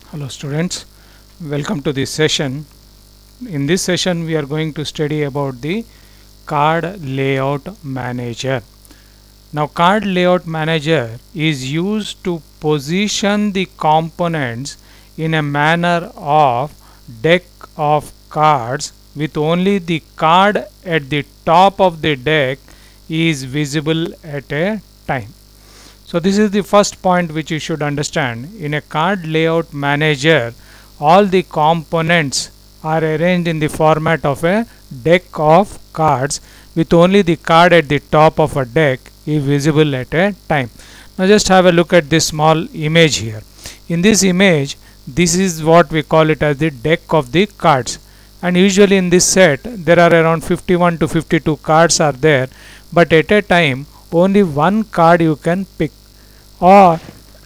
Hello students, welcome to this session. In this session we are going to study about the card layout manager. Now card layout manager is used to position the components in a manner of deck of cards with only the card at the top of the deck is visible at a time. So this is the first point which you should understand. In a card layout manager, all the components are arranged in the format of a deck of cards with only the card at the top of a deck is visible at a time. Now just have a look at this small image here. In this image, this is what we call it as the deck of the cards. And usually in this set, there are around 51 to 52 cards are there, but at a time only one card you can pick, or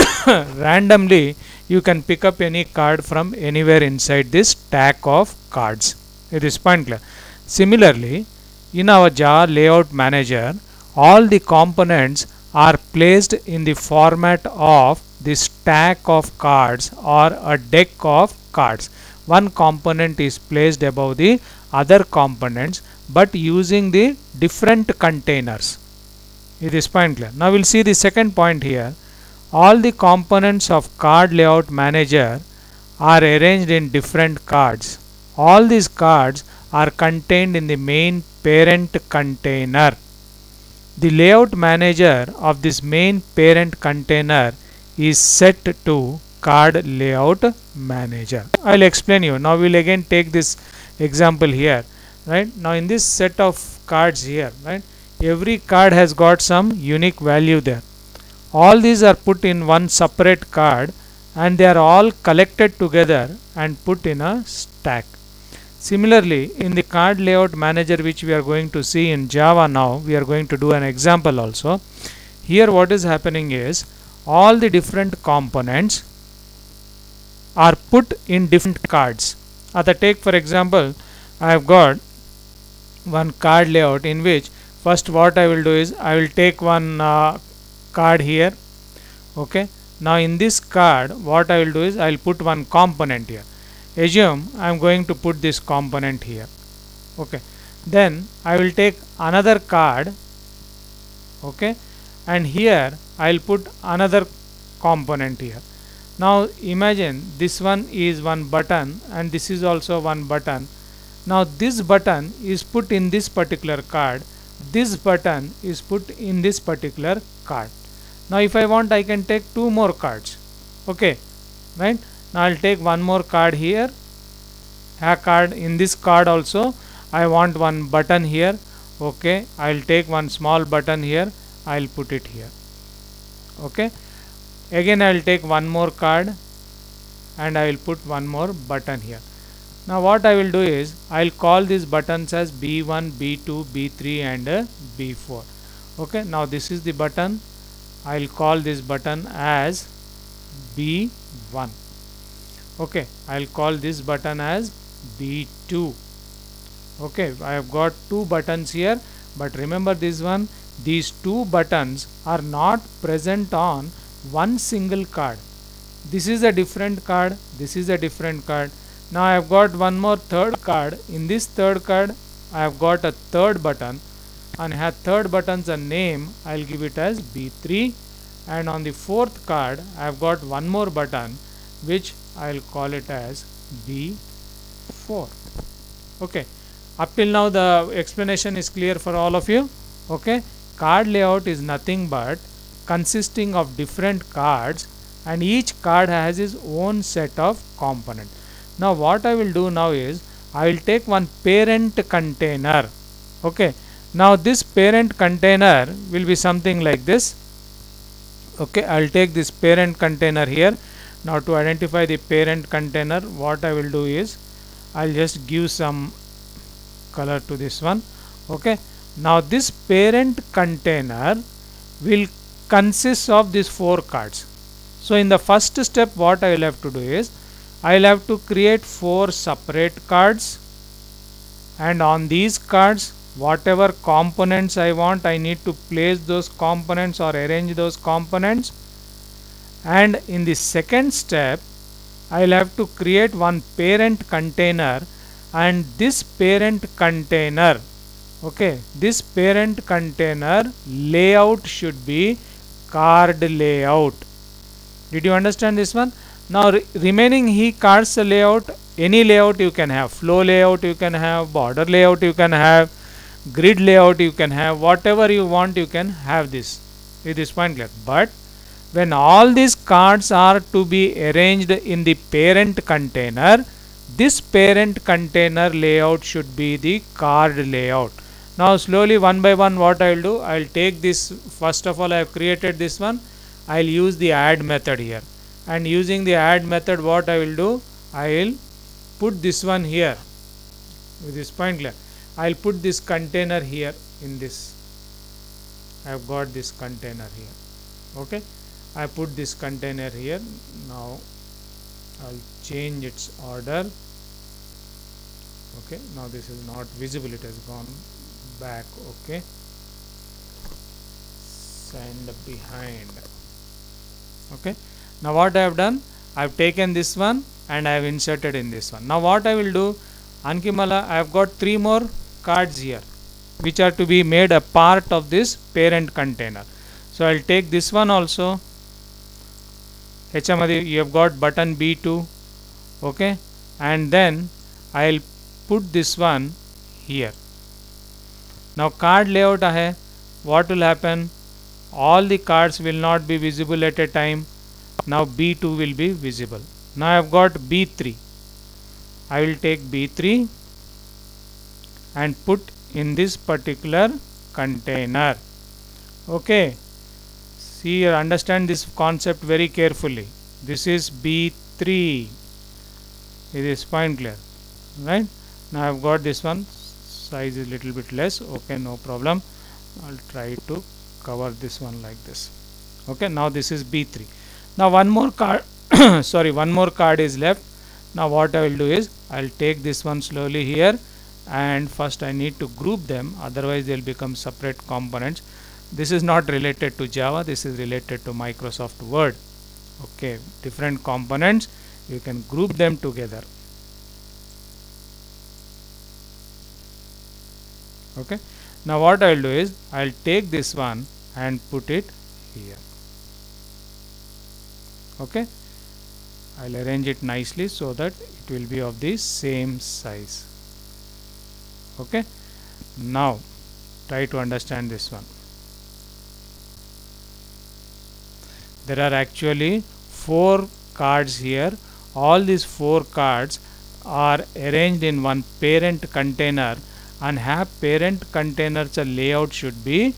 randomly you can pick up any card from anywhere inside this stack of cards. It is point clear. Similarly, in our Java layout manager, all the components are placed in the format of the stack of cards or a deck of cards. One component is placed above the other components but using the different containers. It is point clear. Now we'll see the second point here. All the components of card layout manager are arranged in different cards. All these cards are contained in the main parent container. The layout manager of this main parent container is set to card layout manager. I'll explain you. Now we'll again take this example here. Right now in this set of cards here, right, every card has got some unique value there. All these are put in one separate card and they are all collected together and put in a stack. Similarly, in the card layout manager which we are going to see in Java now, we are going to do an example also. Here what is happening is all the different components are put in different cards. Take for example, I have got one card layout in which first what I will do is I will take one card here. Okay, now in this card what I will do is I will put one component here. Assume I am going to put this component here. Okay, then I will take another card. Okay, and here I will put another component here. Now imagine this one is one button and this is also one button. Now this button is put in this particular card, this button is put in this particular card. Now if I want, I can take two more cards. Okay, right, now I'll take one more card here, a card in this card also I want one button here. Okay, I'll take one small button here, I'll put it here. Okay, again I'll take one more card and I will put one more button here. Now what I will do is I will call these buttons as B1, B2, B3 and B4. Okay, now this is the button. I will call this button as B1. Okay, I will call this button as B2. Okay, I have got two buttons here, but remember this one, these two buttons are not present on one single card. This is a different card, this is a different card. Now I have got one more third card. In this third card I have got a third button, and have third button's a name, I will give it as B3, and on the fourth card I have got one more button which I will call it as B4. Okay, up till now the explanation is clear for all of you. Okay, card layout is nothing but consisting of different cards and each card has its own set of components. Now what I will do now is I will take one parent container. Okay, now this parent container will be something like this. Okay, I will take this parent container here. Now to identify the parent container, what I will do is I will just give some color to this one. Okay, now this parent container will consist of these four cards. So in the first step what I will have to do is I will have to create four separate cards, and on these cards whatever components I want, I need to place those components or arrange those components. And in the second step I'll have to create one parent container, and this parent container, okay, this parent container layout should be card layout. Did you understand this one? Now remaining he cards layout, any layout you can have, flow layout you can have, border layout you can have, grid layout you can have, whatever you want you can have this. Is this point clear? But when all these cards are to be arranged in the parent container, this parent container layout should be the card layout. Now slowly one by one what I will do, I will take this, first of all I have created this one, I will use the add method here, and using the add method what I will do, I will put this one here with this point clear. I will put this container here in this. I have got this container here. Okay, I put this container here. Now I'll change its order. Okay, now this is not visible, it has gone back. Okay, send behind. Okay, now what I have done, I have taken this one and I have inserted in this one. Now what I will do, Ankimala, I have got 3 more cards here which are to be made a part of this parent container. So I will take this one also. HMadi, you have got button B2. Okay, and then I will put this one here. Now card layout hai, what will happen? All the cards will not be visible at a time. Now B2 will be visible. Now I have got B3. I will take B3 and put in this particular container. Okay, see or understand this concept very carefully. This is B3. It is point clear, right? Now I have got this one, size is little bit less. Okay, no problem. I'll try to cover this one like this. Okay, now this is B3. Now one more card sorry, one more card is left. Now what I will do is I will take this one slowly here, and first I need to group them, otherwise they will become separate components. This is not related to Java, this is related to Microsoft Word. Okay, different components, you can group them together. Okay, now what I will do is I will take this one and put it here. Okay, I will arrange it nicely so that it will be of the same size. Okay, now try to understand this one. There are actually 4 cards here. All these 4 cards are arranged in one parent container, and have parent containers layout should be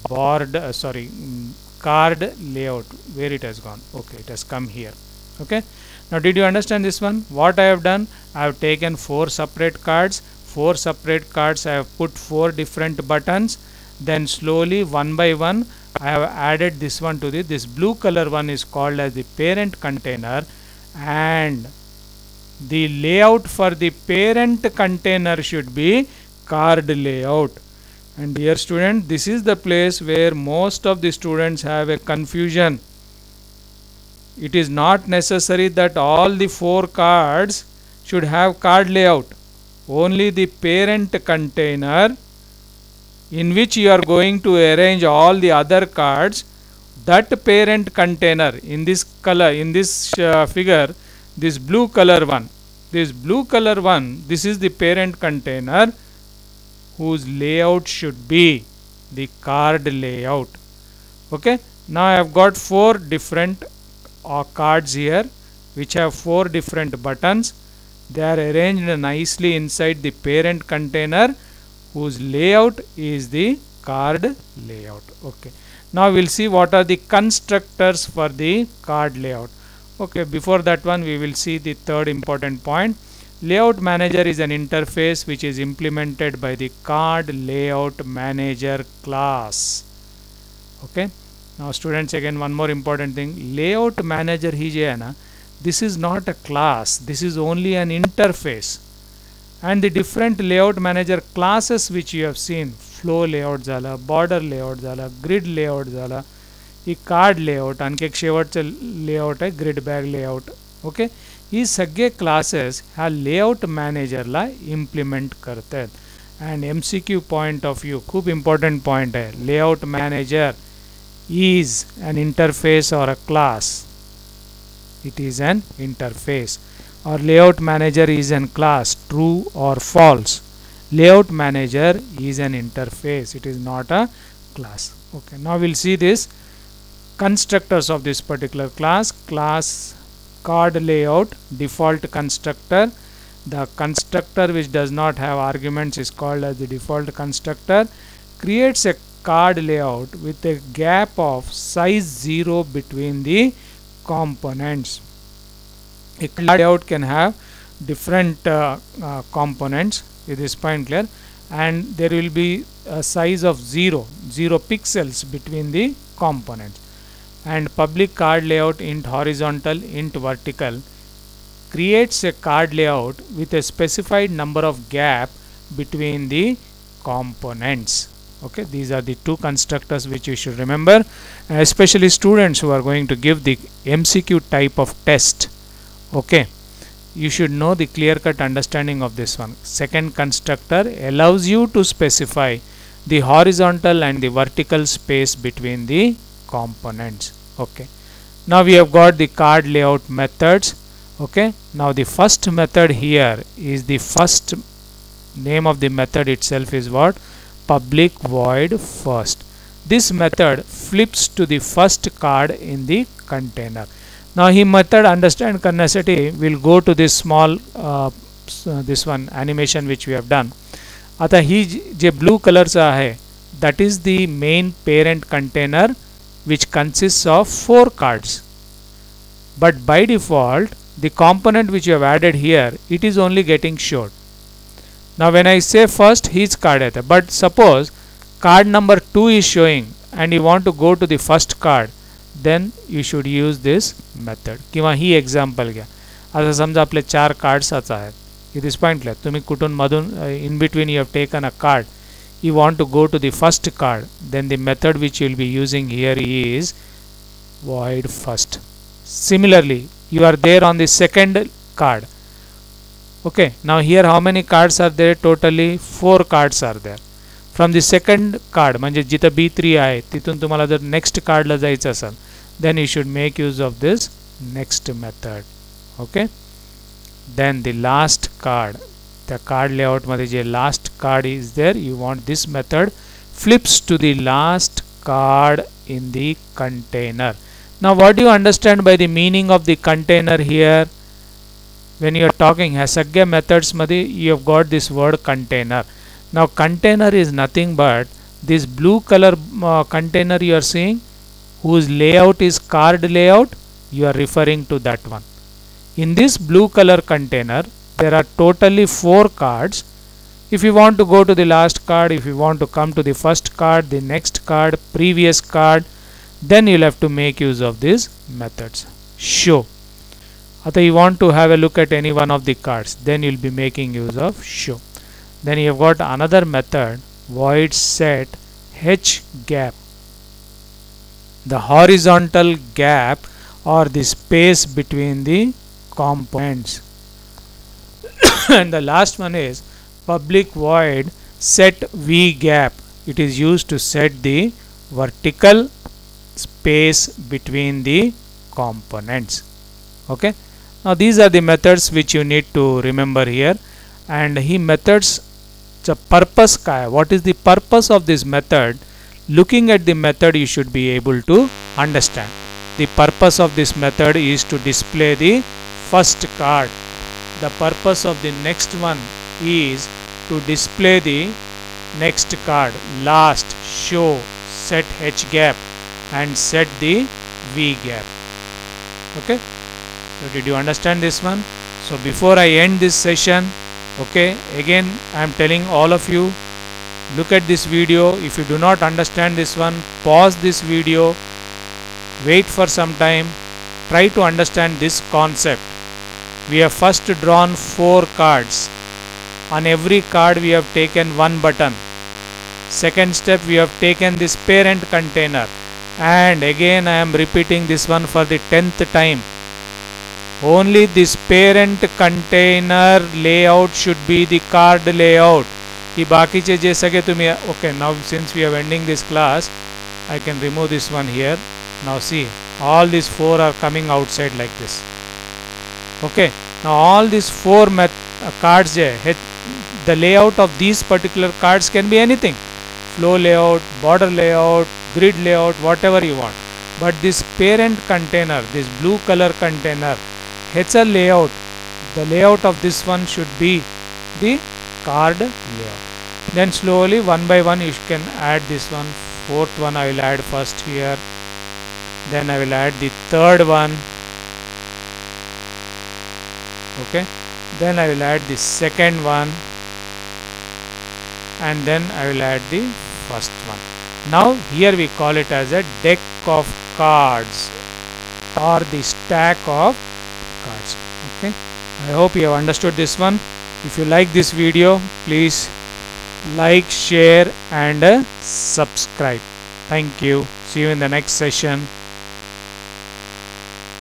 card layout. Where it has gone? Okay, it has come here. Okay, now did you understand this one? What I have done, I have taken 4 separate cards. 4 separate cards I have put 4 different buttons, then slowly one by one I have added this one to this blue color one is called as the parent container, and the layout for the parent container should be card layout. And dear student, this is the place where most of the students have a confusion. It is not necessary that all the 4 cards should have card layout. Only the parent container in which you are going to arrange all the other cards, that parent container in this color, in this figure, this blue color one, this is the parent container whose layout should be the card layout. Okay, now I have got 4 different cards here which have 4 different buttons. They are arranged nicely inside the parent container whose layout is the card layout. Okay, now we will see what are the constructors for the card layout. Okay, before that one we will see the third important point. Layout manager is an interface which is implemented by the card layout manager class. Okay, now students, again one more important thing, layout manager hi je hai na, this is not a class, this is only an interface. And the different layout manager classes which you have seen, flow layout zala, border layout zala, grid layout zala, ही card layout आणखी एक शेवटचं layout आहे grid bag layout. Okay, ही सगळे classes ह्या layout मॅनेजरला implement करतात. And MCQ point of view खूप इम्पॉर्टंट पॉइंट आहे. Layout manager is an interface or a class. It is an interface. Or layout manager is an class, true or false. Layout manager is an interface, it is not a class. Okay, now we'll see this constructors of this particular class. Class card layout default constructor. The constructor which does not have arguments is called as the default constructor. Creates a card layout with a gap of size 0 between the components. A card layout can have different components. Is this point clear? And there will be a size of 0 pixels between the components. And public card layout int horizontal, int vertical creates a card layout with a specified number of gap between the components. Okay, these are the two constructors which you should remember, especially students who are going to give the MCQ type of test. Okay, you should know the clear cut understanding of this one. Second constructor allows you to specify the horizontal and the vertical space between the components. Okay, now we have got the card layout methods. Okay, now the first method here is the first name of the method itself is what? Public void first. This method flips to the first card in the container. Now he method understand करण्यासाठी we'll go to this small this one animation which we have done. आता ही जे blue colorचा आहे that is the main parent container which consists of 4 cards. But by default the component which you have added here, it is only getting showed. Now when I say first हीच card आहे, but suppose card number 2 is showing and you want to go to the first card, then you should use this method. किंवा ही example घ्या. आता समजा आपले 4 cards आहेत. It is pointless. तुम्ही कुठून मधून in between you have taken a card. You want to go to the first card, then the method which you will be using here is void first. Similarly, you are there on the second card. Okay, now here how many cards are there? Totally 4 cards are there. From the second card म्हणजे जिथं B3 आहे तिथून तुम्हाला जर next card ला जायचं असेल, then you should make use of this next method. Okay, then the last card, the card layout मध्ये जे last card is there, you want this method flips to the last card in the container. Now what do you understand by the meaning of the container here? When you are talking ह्या सगळ्या methods मध्ये you have got this word container. Now container is nothing but this blue color container you are seeing, whose layout is card layout, you are referring to that one. In this blue color container there are totally 4 cards. If you want to go to the last card, if you want to come to the first card, the next card, previous card, then you'll have to make use of these methods. Show. If you want to have a look at any one of the cards, then you'll be making use of show. Then you have got another method, void set h gap. The horizontal gap or the space between the components. And the last one is public void set v gap. It is used to set the vertical space between the components. Okay, now these are the methods which you need to remember here. And he methods the purpose काय, what is the purpose of this method? Looking at the method you should be able to understand. The purpose of this method is to display the first card. The purpose of the next one is to display the next card, last, show, set h gap and set the v gap. Okay, so did you understand this one? So before I end this session, okay, again I am telling all of you, look at this video. If you do not understand this one, pause this video, wait for some time, try to understand this concept. We have first drawn 4 cards. On every card we have taken one button. Second step, we have taken this parent container, and again I am repeating this one for the 10th time. only this parent container layout should be the card layout. ही बाकीचे जे सगळे तुम्ही okay, now since we are ending this class I can remove this one here. Now see, all these four are coming outside like this. Okay, now all these four cards the layout of these particular cards can be anything: flow layout, border layout, grid layout, whatever you want. But this parent container, this blue color container, it's a layout. The layout of this one should be the card layout. Then slowly one by one you can add this one. Fourth one I will add first here, then I will add the third one. Okay, then I will add the second one, and then I will add the first one. Now here we call it as a deck of cards or the stack of cards. Okay, I hope you have understood this one. If you like this video, please like, share and subscribe. Thank you. See you in the next session.